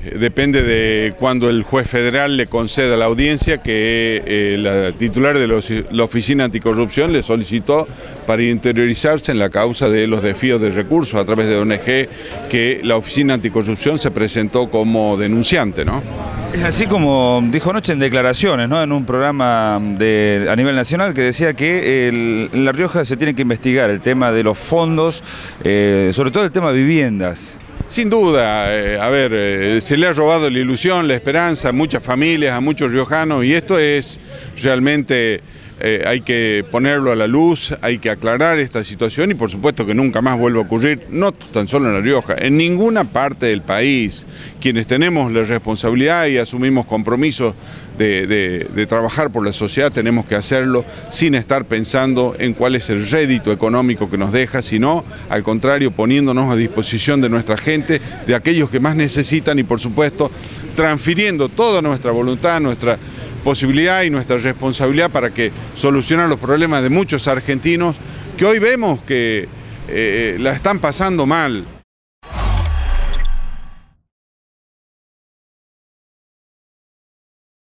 depende de cuando el juez federal le conceda la audiencia que la titular de la Oficina Anticorrupción le solicitó para interiorizarse en la causa de los desvíos de recursos a través de ONG, que la Oficina Anticorrupción se presentó como denunciante, ¿no? Es así como dijo anoche en declaraciones, ¿no?, en un programa a nivel nacional, que decía que en La Rioja se tiene que investigar el tema de los fondos, sobre todo el tema de viviendas. Sin duda, se le ha robado la ilusión, la esperanza a muchas familias, a muchos riojanos, y esto es realmente, hay que ponerlo a la luz, hay que aclarar esta situación y por supuesto que nunca más vuelva a ocurrir, no tan solo en La Rioja, en ninguna parte del país. Quienes tenemos la responsabilidad y asumimos compromisos de trabajar por la sociedad, tenemos que hacerlo sin estar pensando en cuál es el rédito económico que nos deja, sino al contrario, poniéndonos a disposición de nuestra gente, de aquellos que más necesitan y por supuesto transfiriendo toda nuestra voluntad, nuestra posibilidad y nuestra responsabilidad para que solucionen los problemas de muchos argentinos que hoy vemos que la están pasando mal.